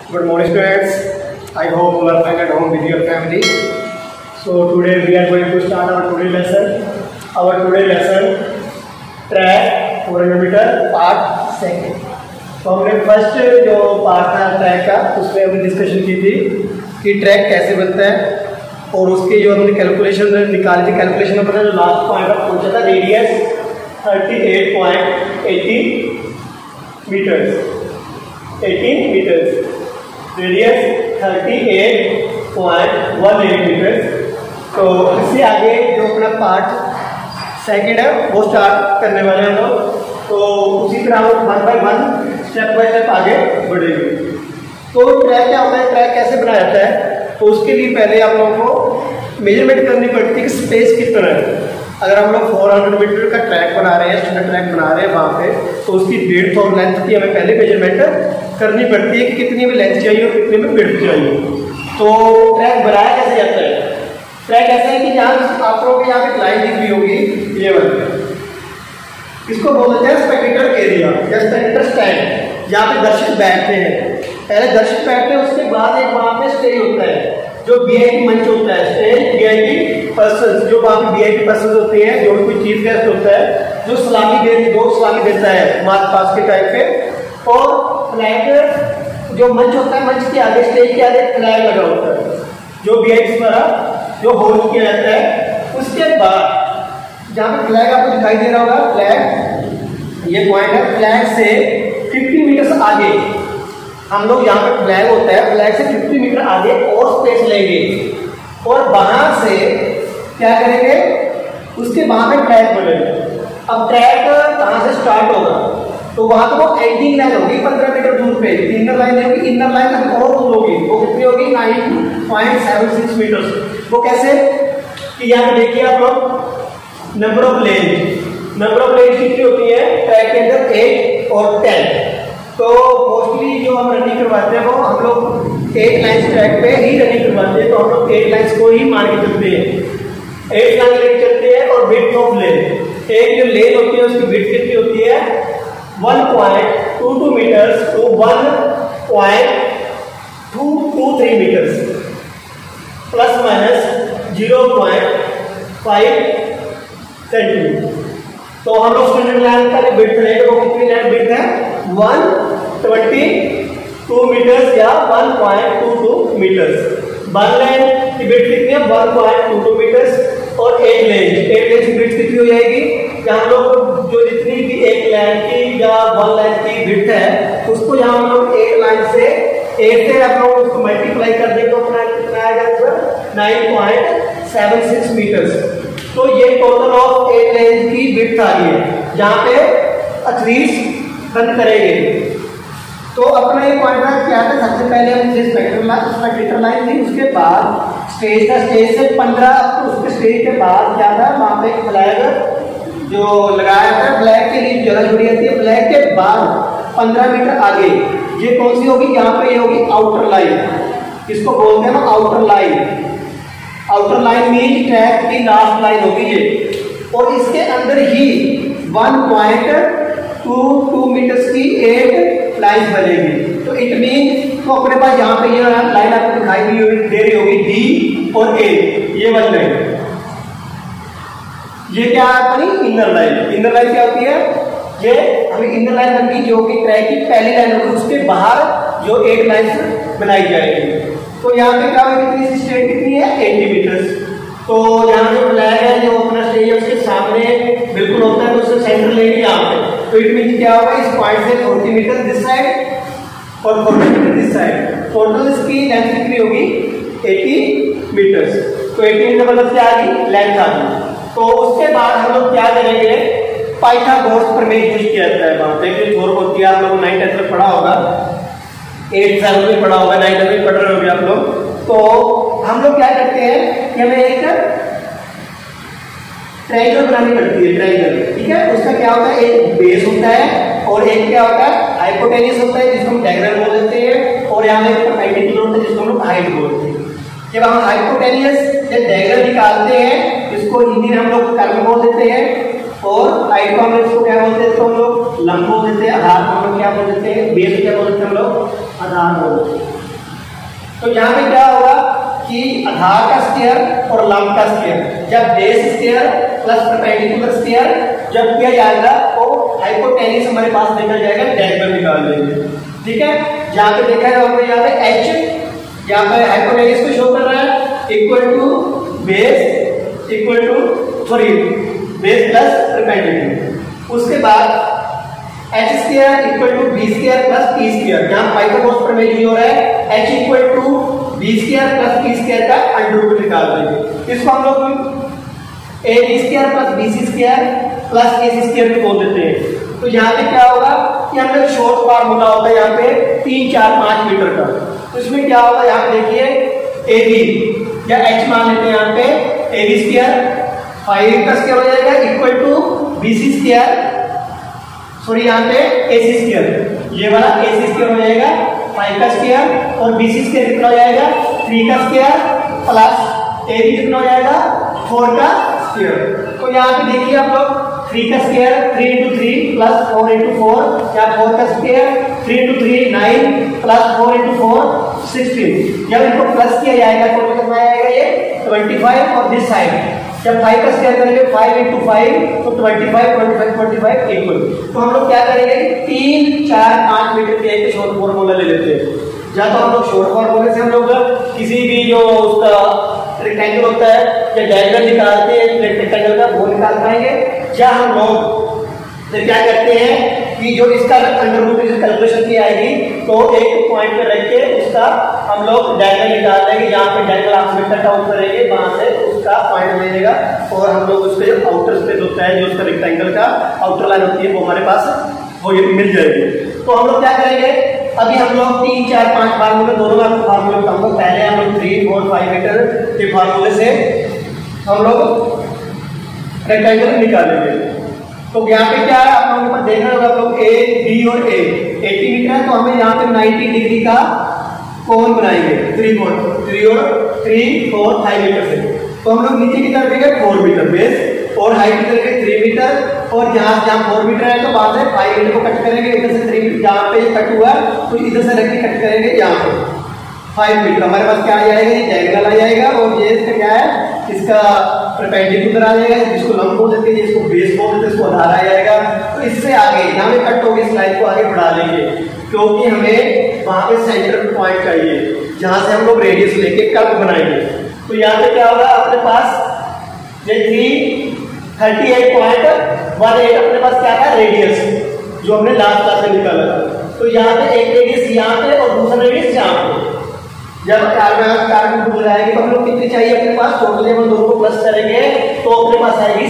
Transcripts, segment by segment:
Good morning, students. I hope you are fine at home with your family. So today we are going to start our today lesson. Our today lesson track 400 metre part second. तो हमने first जो part था track का उसमें हमने discussion की थी कि ट्रैक कैसे बनता है और उसकी जो हमने कैलकुलेशन निकाली थी. कैलकुलेशन में पता जो लास्ट पॉइंट पर पहुंचा था radius 38.80 metres. 18 metres radius 38.18 metres. तो इससे आगे जो अपना पार्ट सेकंड है वो स्टार्ट करने वाले हैं हम लोग. तो उसी तरह हम one by one step by step आगे बढ़ेंगे. तो ट्रैक क्या होता है, ट्रैक कैसे बनाया जाता है, तो उसके लिए पहले आप लोगों को मेजरमेंट करनी पड़ती है कि स्पेस कितना है. अगर हम लोग 400 मीटर का ट्रैक बना रहे हैं, स्टैंडर्ड ट्रैक बना रहे हैं वहाँ पे, तो उसकी विड्थ और लेंथ की हमें पहले मेजरमेंट करनी पड़ती है कि कितनी में लेंथ चाहिए और कितनी में विड्थ चाहिए. तो ट्रैक बनाया कैसे जाता है. ट्रैक ऐसा है कि यहाँ आप लोगों के यहाँ पे लाइन दिख रही होगी ये वाली, इसको बोलते हैं स्पेक्टेटर एरिया या स्पेक्टेटर स्टैंड. यहाँ पे दर्शक बैठते हैं, पहले दर्शक बैठते हैं, उसके बाद एक वहाँ पे स्टेज होता है जो वीआईपी मंच होता है. स्टेज वीआईपी पर्सन, जो वहाँ पे वीआईपी पर्सन होते हैं, जो कोई चीफ गेस्ट होता है जो सलामी देता है मार्च पास के टाइम पे. और फ्लैग जो मंच होता है, मंच के आगे स्टेज के आगे फ्लैग लगा होता है जो वीआईपी द्वारा जो होल्ड किया जाता है. उसके बाद जहाँ पे फ्लैग आपको दिखाई दे रहा होगा, फ्लैग ये पॉइंट है, फ्लैग से 50 मीटर आगे हम लोग यहाँ पे फ्लैग होता है, फ्लैग से 50 मीटर आगे और स्पेस लेंगे और वहां से क्या करेंगे, उसके वहां पे ट्रैक बनेगा. अब ट्रैक कहां से स्टार्ट होगा, तो वहां तो वो एंडिंग लाइन होगी 15 मीटर दूर पे. इनर लाइन होगी, इनर लाइन अभी और दूर होगी, वो कितनी होगी 9.76 मीटर. वो कैसे कि यहाँ पे देखिए आप लोग नंबर ऑफ लेन कितनी होती है ट्रैक के अंदर 8 और 10. तो मोस्टली जो हम रनिंग करवाते हैं वो हम लोग 8 लाइन ट्रैक पे ही रनिंग करवाते हैं. तो हम लोग 8 लाइन्स को ही मान के चलते हैं, 8 लाइन लेके चलते हैं. और विड्थ ऑफ लेन, एक जो लेन होती है उसकी विड्थ कितनी होती है 1.22 metres to 1.223 metres plus minus 0.5 centimetres. तो हम लोग स्टैंडर्ड लाइन का जो विड्थ लेंगे वो कितनी लाइन विड्थ है 122 मीटर्स या 1.22 मीटर्स. वन लाइन की विड्थ कितनी है 1.22 मीटर्स. और एक लेन की विड्थ कितनी हो जाएगी, यहाँ हम लोग जो जितनी भी एक लाइन की या वन लाइन की विड्थ है उसको यहाँ हम लोग एक लाइन से 8 से आप लोग उसको मल्टीप्लाई कर देंगे तो अपना कितना आएगा 9.76 मीटर्स. तो ये टोटल ऑफ एक लाइन की विड्थ आ रही है. यहाँ पे एथलीट्स रन करेंगे. तो अपना ये पॉइंट क्या था, सबसे पहले हम स्पेक्टेटर लाइन थी, उसके बाद स्टेज था, स्टेज से 15 तो उसके स्टेज के बाद क्या था वहां पे फ्लैग जो लगाया था, फ्लैग के लिए जगह जुड़ी जाती है. फ्लैग के बाद 15 मीटर आगे ये कौन सी होगी, यहाँ पे ये होगी आउटर लाइन. इसको बोलते हैं ना outer line. Outer line mean track की लास्ट लाइन होगी ये. और इसके अंदर ही 1.22 मीटर्स की एक लाइन बनेगी. तो इट मीन तो अपने पास यहाँ पे ये लाइन आपको दिखाई दे रही होगी डी और ए, ये वाली लाइन. ये क्या है अपनी इनर लाइन. इनर लाइन क्या होती है, ये हमें इनर लाइन बनती जो कि ट्रैक की पहली लाइन होगी, उसके बाहर जो 8 लाइन बनाई जाएगी. तो यहाँ पे क्या कितनी स्टेज कितनी है 80 मीटर्स. तो यहाँ जो फ्लैग है जो अपना स्टेज है उसके सामने बिल्कुल होता है, तो उससे सेंटर लेंगे यहाँ पे. तो इट मीन क्या होगा, इस पॉइंट से 40 मीटर दिस साइड और 40 मीटर दिस साइड. टोटल इसकी लेंथ कितनी होगी 80 मीटर्स. तो 80 मीटर मतलब क्या आ गई लेंथ आ गई. तो उसके बाद हम लोग क्या करेंगे, पाइथागोरस प्रमेय यूज किया जाता है. वहां पे जो होती है आप लोग 9th 10th में पढ़ा होगा, 8th 7th में पढ़ा होगा, 9th 10th में पढ़ रहे होंगे आप लोग. तो हम लोग क्या करते हैं कि हमें एक ट्रायंगल बनानी पड़ती है. ट्रायंगल ठीक है, उसका क्या होता है, एक बेस होता है और एक क्या होता है हाइपोटेन्यूस होता है जिसको हम डायग्राम बोल देते हैं. और यहाँ पे परपेंडिकुलर होता है जिसको हम लोग हाइट बोलते हैं. जब हम हाइपोटेन्यूस या डायग्राम निकालते हैं इसको हिंदी में हम लोग कर्व बोल देते हैं. और हाइट को हम लोग इसको क्या बोलते हैं, तो हम लोग लंब बोल देते हैं. आधार को हम लोग क्या बोल देते हैं, बेस क्या बोल देते हैं हम लोग आधार बोल देते हैं. तो यहाँ पे क्या होगा कि आधार का स्क्वायर और लंब का स्क्वायर, जब base square plus perpendicular square जब किया जाएगा तो हाइपोटेन्यूज हमारे पास देखा जाएगा, डायगोनल निकाल लेंगे। ठीक है, जहाँ पे देखा है हमने यहाँ पे एच, यहाँ पे हाइपोटेन्यूज को शो कर रहा है equal to base equal to sorry base plus perpendicular. उसके बाद H square equal to B square plus T square, यहाँ पाइथागोरस प्रमेय यूज हो रहा है, H equal to B square plus T square का अंडर रूट निकाल देंगे। इसको हम लोग A B square plus B C square plus A C square भी बोल देते हैं। तो यहाँ पे क्या होगा कि हमें शॉर्ट फार्मूला होता है यहाँ पे 3, 4, 5 मीटर का। तो इसमें क्या होगा, यहाँ पे देखिए ए बी या एच मान लेते हैं यहाँ पे ए बी स्क्वायर 5 का स्क्वायर हो जाएगा equal to B C square sorry यहाँ पे ए सी स्क्वायर, ये वाला ए सी स्क्वायर हो जाएगा 5 का स्क्वायर और बी सी स्क्वायर कितना हो जाएगा 3 का स्क्वायर प्लस ए बी कितना हो जाएगा 4 का स्क्वायर। तो यहाँ पे देखिए आप लोग 3 का स्क्वायर 3 into 3 प्लस 4 into 4, या 4 का स्क्वायर 3 into 3 9 प्लस 4 into 4 16। जब इनको प्लस किया जाएगा तो कितना आएगा ये 25, और दिस साइड जब 5 का स्क्वायर करेंगे 5 into 5 तो 25 इक्वल। तो हम लोग क्या करेंगे 3, 4, 5 मीटर के एक शॉर्ट फॉर्मूला ले लेते हैं। या तो हम लोग शॉर्ट फॉर्मूले से हम लोग किसी भी जो उसका रेक्टेंगल होता है या डायगोनल निकालते हैं रेक्टेंगल का वो निकाल पाएंगे, या हम लोग तो क्या करते हैं कि जो इसका अंडर रूट की कैलकुलेशन की आएगी तो एक पॉइंट पे रख के उसका हम लोग डायगोनल निकाल देंगे, जहाँ पे डायगोनल आप आउट करेंगे वहां से उसका पॉइंट मिलेगा, और हम लोग उसके आउटर स्पेस होता है जो उसका रेक्टेंगल का आउटर लाइन होती है वो हमारे पास वो ये मिल जाएगी। तो हम लोग क्या करेंगे, अभी हम लोग 3, 4, 5 फार्मूले दोनों का फार्मूले बताऊंगा। पहले हम लोग 3, 4, 5 मीटर के फार्मूले से हम लोग रेक्टेंगल निकालेंगे। तो यहाँ पे क्या है आप लोगों को देखना होगा, आप लोग ए बी और ए 80 मीटर है तो हमें यहाँ पे 90 डिग्री का कोण बनाएंगे 3 और 5 मीटर से। तो हम लोग नीचे की तरफ देंगे 4 मीटर बेस और हाइट की तरफ 3 मीटर, और जहाँ 4 मीटर है तो वहां से 5 मीटर को कट करेंगे, इधर से 3 मीटर जहाँ पे कट हुआ तो इधर से रख के कट करेंगे यहाँ पे 5 मीटर। हमारे पास क्या आ जाएगा, ये डायगोनल आ जाएगा, और ये इसका क्या है इसका परपेंडिकुलर आ जाएगा, जिसको लंब बोल देते हैं, जिसको बेस बोल देते हैं, इसको आधार आ जाएगा। तो इससे आगे यहाँ पे कट होगी, इस लाइन को आगे बढ़ा लेंगे क्योंकि हमें वहां पे सेंटर पॉइंट चाहिए जहां से हम लोग रेडियस लेके कर्व बनाएंगे। तो यहाँ पे क्या होगा अपने पास ये 38.18 अपने पास क्या था रेडियस जो हमने लास्ट क्लास में निकाला था। तो यहाँ पे एक रेडियस यहाँ पे और दूसरा रेडियस यहाँ पे। जब कार्बन हो जाएगी तो हम लोग कितनी चाहिए अपने पास, टोटल हम दोनों को प्लस करेंगे तो अपने पास आएगी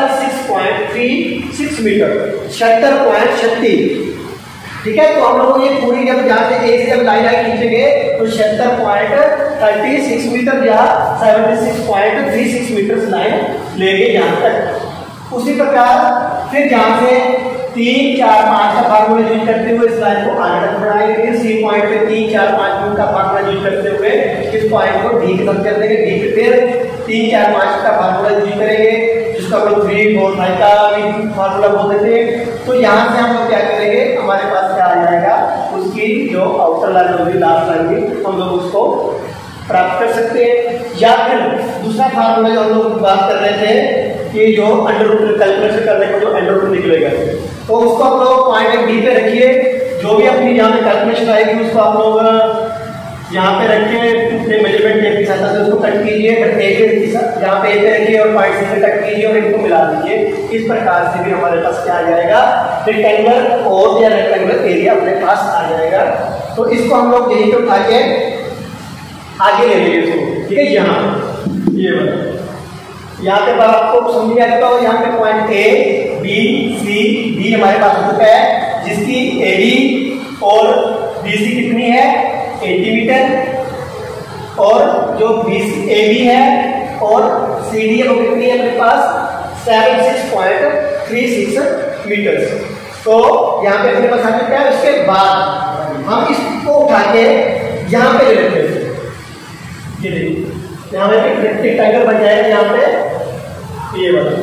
76.36 मीटर 76.36। ठीक है, तो हम लोग ये पूरी जब जहाँ से एक से जब लाइन खींचेंगे तो 76.36 मीटर या 76.36 मीटर लाइन लेंगे यहाँ तक। उसी प्रकार फिर यहाँ से 3, 4, 5 का फार्मूला यूज करते हुए इस लाइन को आगे तक बढ़ाएंगे। सी पॉइंट पे 3, 4, 5 का फार्मूला यूज करते हुए इस पॉइंट को डी के साथ कर देंगे। डी पे फिर 3, 4, 5 का फार्मूला यूज करेंगे जिसको हम लोग 3, 4, 5 का भी फार्मूला बोल देते हैं। तो यहाँ से हम लोग क्या करेंगे, हमारे पास क्या आ जाएगा, उसकी जो आउटर लाइन होगी लास्ट लाइन की हम लोग उसको प्राप्त कर सकते हैं। या फिर दूसरा फार्मूला जो हम लोग बात कर रहे थे कि जो अंडर रूट कैलकुलेशन करने का जो अंडर रूट निकलेगा तो उसको आप लोग पॉइंट डी पे रखिए, जो भी अपनी यहाँ पे कैलकुलेशन आएगी उसको आप लोग यहाँ पे रखिए, मेजरमेंट टेप की सहायता से उसको कट कीजिए, यहाँ पे ए पे रखिए और पॉइंट सी पे कट कीजिए और इनको मिला दीजिए। इस प्रकार से भी हमारे पास क्या आ जाएगा, रेक्टेंगुलर और या रेक्टेंगुलर एरिया अपने पास आ जाएगा। तो इसको हम लोग यहीं पे उठा के आगे ले लेंगे इसको। ठीक है, यहाँ ये वाला यहाँ पे आपको समझ में आता है, यहाँ पे point A B C D हमारे पास हो चुका है, जिसकी ए बी और बी सी कितनी है 80 मीटर, और जो ए बी है और सी डी है वो कितनी है अपने पास 76.36 मीटर। तो यहाँ पे अपने पास आ चुका है। उसके बाद हम इसको उठा के यहाँ पे ले लेते हैं, ये देखिए यहाँ पे रेक्टेंगल बन जाएगा। यहाँ पे ये वाला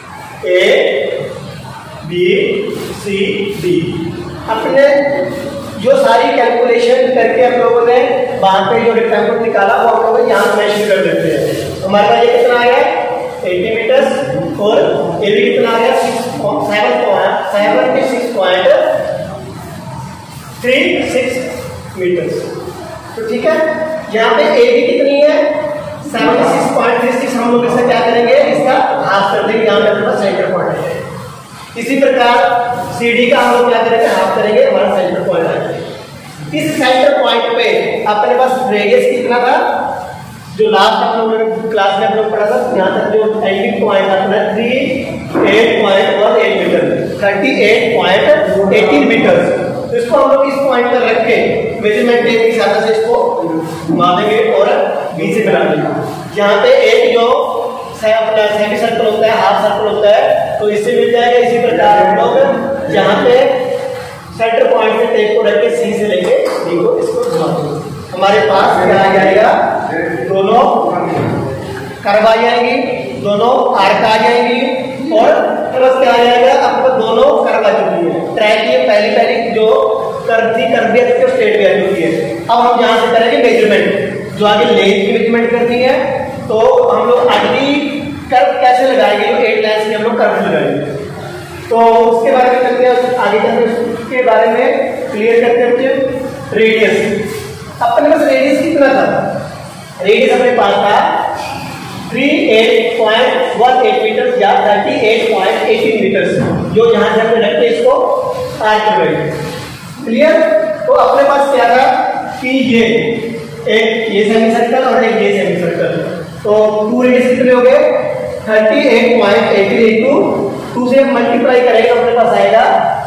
ए बी सी डी अपने जो सारी कैलकुलेशन करके हम लोगों ने वहां पे जो रेक्टेंगल निकाला वो हम लोग यहाँ मेंशन कर देते हैं। हमारे पास ये कितना आ गया 80 मीटर्स और ये भी कितना आ गया 6.36 मीटर्स। तो ठीक है, यहाँ पे ए बी कितनी है 76.36। हम लोग इसका क्या करेंगे, इसका हाफ कर देंगे, यहाँ पे अपने पास सेंटर पॉइंट है। इसी प्रकार सी डी का हम लोग क्या करेंगे, हाफ करेंगे, हमारा सेंटर पॉइंट आएगा। इस सेंटर पॉइंट पे अपने पास रेडियस कितना था, जो लास्ट हम लोग क्लास में हम लोग पढ़ा था, यहाँ तक जो एंडिंग पॉइंट अपना 38.18 मीटर 38.18 मीटर। तो इसको हम लोग इस पॉइंट पर रख के मेजरमेंट टेप की सहायता से इसको घुमा देंगे और बी से मिला देंगे। यहाँ पे एक जो अपना सेमी सर्कल होता है, हाफ सर्कल होता है, तो इससे मिल जाएगा। इसी प्रकार हम लोग यहाँ पे सेंटर पॉइंट से टेप को रख के सी से लेके डी को इसको घुमा देंगे। हमारे पास क्या आ जाएगा, दोनों कर्व आ जाएंगी, दोनों आर्क आ जाएंगी और प्लस क्या आ जाएगा, आपको दोनों कर्व आ चुकी है। ट्रैक की पहली जो कर्व थी, कर्व भी है, स्ट्रेट भी आ चुकी है। अब हम यहाँ से करेंगे मेजरमेंट, जो आगे लेंथ की मेजरमेंट करनी है। तो हम लोग अगली कर्व कैसे लगाएंगे, जो 8 लाइन्स की हम लोग कर्व लगाएंगे। तो उसके बारे में करते हैं, आगे करते उसके बारे में क्लियर करते हैं। रेडियस अपने पास रेडियस कितना था, रेडियस अपने पास था 38.18 मीटर या 38.18 मीटर, जो यहाँ से हमने रखते इसको आर्क लगाएंगे। क्लियर। तो अपने पास क्या था कि ये सेमी सर्कल और एक ये सेमी सर्कल, तो 2 रेडियस कितने हो गए 38.18 इंटू 2 से मल्टीप्लाई करेंगे, अपने पास आएगा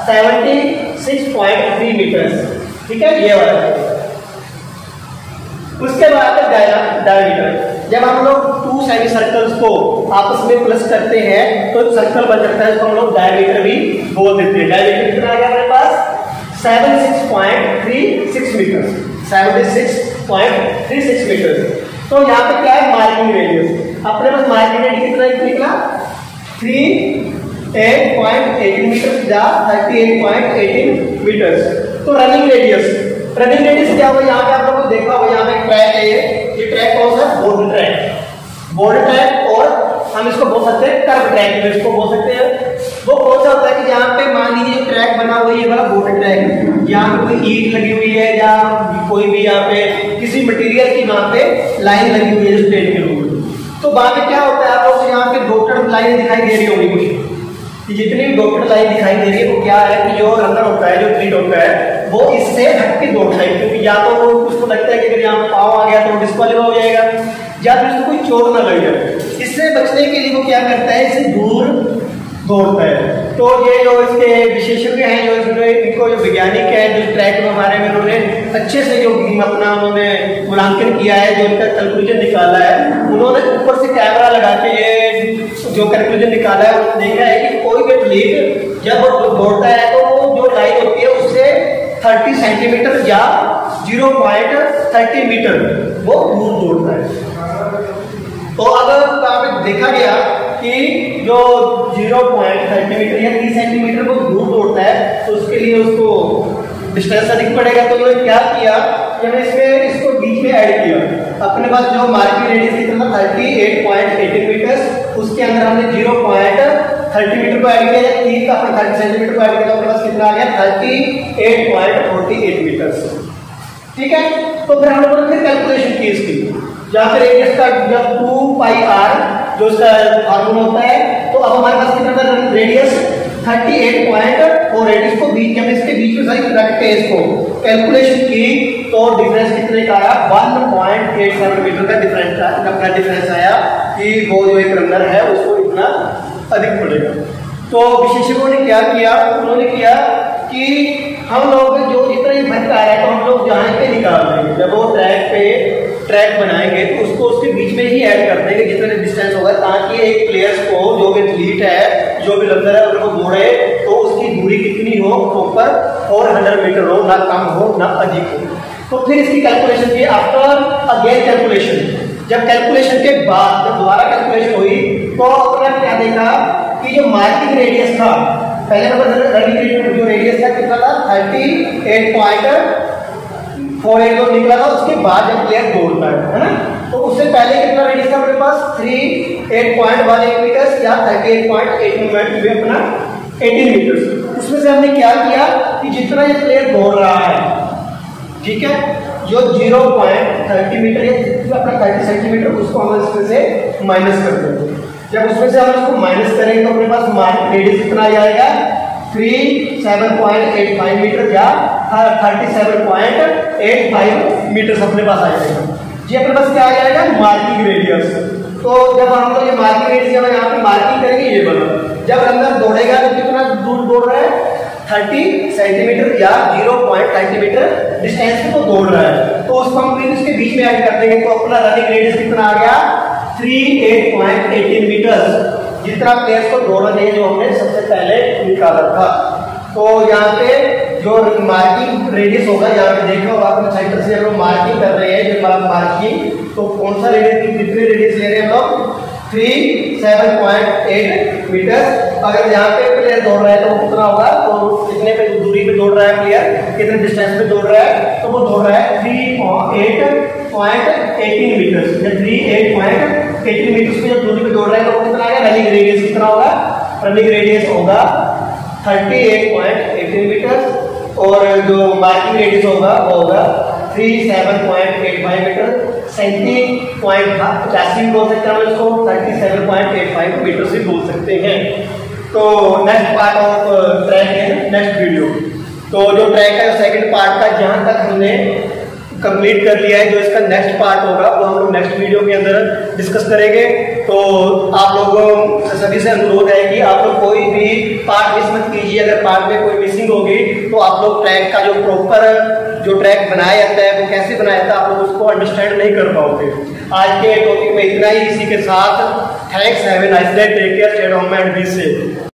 76.3 मीटर। ठीक है, ये वाला। उसके बाद डायमीटर, जब हम लोग 2 सेमी सर्कल्स को आपस में प्लस करते हैं तो सर्कल बन जाता है, तो हम लोग डायमीटर भी बोल देते हैं। डायमीटर कितना आ गया हमारे पास 76.36 मीटर 76.36 मीटर। तो यहाँ पे क्या है, मार्किंग रेडियस। अपने पास मार्किंग रेडियस कितना निकला 38.18 मीटर या 38.18 मीटर। तो रनिंग रेडियस क्या होगा, यहाँ पे आप लोगों को देखा होगा, यहाँ पे ट्रैक है, ये ट्रैक कौन सा, बोर्ड ट्रैक, और हम इसको बोल सकते हैं कर्व ट्रैक, इसको बोल सकते हैं। वो कौन सा होता है कि यहाँ पे मान लीजिए ट्रैक बना हुआ है, ये वाला बोर्ड ट्रैक, यहाँ पे कोई ईंट लगी हुई है या कोई भी यहाँ पे किसी मटेरियल की वहां पे लाइन लगी हुई है स्ट्रेट के रूप। तो वहां पे क्या होता है, आपको यहाँ पे डॉटेड लाइन दिखाई दे रही होगी कुछ, जितनी भी डॉटेड लाइन दिखाई दे रही है वो क्या है कि जो रनर होता है, जो ग्रिड होता है, वो इससे हट के दौड़ता है। क्योंकि या तो वो उसको लगता है कि अगर यहाँ पाँव आ गया तो डिस्क्वालीफाई हो जाएगा, या फिर उसको कोई चोट ना लग जाए। इससे बचने के लिए वो क्या करता है, इससे दूर दौड़ता है। तो ये जो इसके विशेषज्ञ हैं, जो इनको जो वैज्ञानिक है, जो ट्रैक के बारे में उन्होंने अच्छे से जो अपना उन्होंने मूल्यांकन किया है, जो इनका कंक्लूजन निकाला है, उन्होंने ऊपर से कैमरा लगा के ये जो कंक्लूजन निकाला है, उन्होंने देखा है कि कोई भी एथलीट जब वो दौड़ता है तो वो जो लाइन होती है उससे 30 सेंटीमीटर या 0.30 मीटर वो दूर दौड़ता है। तो अगर वहां पे देखा गया कि जो 0.30 मीटर या 30 सेंटीमीटर वो दूर दौड़ता है, तो उसके लिए उसको डिस्टेंस अधिक पड़ेगा। तो उन्होंने क्या किया, मैंने इसको बीच में ऐड किया। अपने पास जो मार्किंग रेडियस कितना 38.18 मीटर, उसके अंदर हमने 0.30 मीटर को ऐड किया, या 30 का अपना 30 सेंटीमीटर को ऐड किया, तो अपने पास कितना आ गया 38.48 मीटर। ठीक है, तो फिर हम लोगों ने फिर कैलकुलेशन की इसकी, जहां पे रेडियस का जब 2πr जो इसका फार्मूला होता है, तो अब हमारे पास कितना था रेडियस 38.4 रेडियस को बीच, जब इसके बीच में सारी रख के इसको कैलकुलेशन की तो डिफरेंस कितने का आया 1.87 मीटर का डिफरेंस अपना डिफरेंस आया कि वो जो एक रनर है उसको इतना अधिक पड़ेगा। तो विशेषज्ञों ने क्या किया, उन्होंने किया कि हम लोग जो जितना ही भटका आ रहा है तो हम लोग जहाँ पे निकाल देंगे, जब वो ट्रैक बनाएंगे तो उसको उसके बीच में ही ऐड कर देंगे जितने डिस्टेंस होगा, ताकि एक प्लेयर्स को जो भी एथलीट है, जो भी रनर है, उनको दौड़े तो उसकी दूरी कितनी हो प्रॉपर, और 100 मीटर हो, ना कम हो ना अधिक हो। तो फिर इसकी कैलकुलेशन की, आफ्टर अगेन कैलकुलेशन, जब कैलकुलेशन के बाद जब दोबारा कैलकुलेशन हुई तो अपना क्या देखा कि जो मार्किंग रेडियस था पहले नंबर रनिंग जो रेडियस था कितना था 38.48 निकला था। उसके बाद जब प्लेयर दौड़ता है ना, तो उससे पहले कितना रेडियस था अपने पास 38.18 मीटर या 38.8 अपना 18 मीटर। उसमें से हमने क्या किया कि जितना ये प्लेयर दौड़ रहा है, ठीक है, जो 0.30 मीटर या अपना 30 सेंटीमीटर, उसको हम इसमें से माइनस कर देंगे। जब उसमें से हम इसको माइनस करेंगे तो अपने पास रेडियस कितना आ जाएगा 37.85 मीटर या 37.85 मीटर अपने पास आ जाएगा। ये अपने पास क्या आ जाएगा मार्किंग रेडियस। तो जब हम लोग ये मार्किंग रेडियस यहाँ पे मार्किंग करेंगे, ये बना जब रनर दौड़ेगा तो कितना दूर दौड़ रहा है 30 सेंटीमीटर या 0.30 मीटर डिस्टेंस पे तो दौड़ रहा है, तो उसको हम इसके बीच में ऐड कर देंगे। तो अपना रनिंग रेडियस कितना आ गया 38.18 मीटर, जितना प्लेयर्स को दौड़ना चाहिए जो हमने सबसे पहले निकाला था। तो यहाँ पे जो मार्किंग रेडियस होगा, यहाँ पे देखो आपने सेंटर से हम मार्किंग कर रहे हैं, जो मार्किंग तो कौन सा रेडियस, कितने रेडियस ले रहे हैं हम लोग 37.8 मीटर। अगर यहाँ पे प्लेयर दौड़ रहा है तो कितना होगा, तो कितने पे दूरी पे दौड़ रहा है प्लेयर, कितने डिस्टेंस पे दौड़ रहा है, तो वो दौड़ रहा है 38.18 मीटर या 38.18 मीटर पे जब दूरी पे दौड़ रहा है तो वो कितना आएगा, रनिंग रेडियस कितना होगा, रनिंग रेडियस होगा 38.18 मीटर और जो मार्किंग रेडियस होगा वो होगा 37.85 मीटर। 37.85 बोल सकते हैं हम इसको, 37.85 मीटर से बोल सकते हैं। तो नेक्स्ट पार्ट ऑफ ट्रैक है नेक्स्ट वीडियो। तो जो ट्रैक है सेकंड पार्ट का जहां तक हमने कंप्लीट कर लिया है, जो इसका नेक्स्ट पार्ट होगा वो हम लोग नेक्स्ट वीडियो के अंदर डिस्कस करेंगे। तो आप लोगों सभी से अनुरोध है कि आप लोग कोई भी पार्ट मिस मत कीजिए। अगर पार्ट में कोई मिसिंग होगी तो आप लोग ट्रैक का जो प्रॉपर जो ट्रैक बनाया जाता है वो कैसे बनाया जाता है आप लोग उसको अंडरस्टैंड नहीं कर पाओगे। आज के टॉपिक में इतना ही। इसी के साथ thanks, have a nice day, take care, stay home and be safe.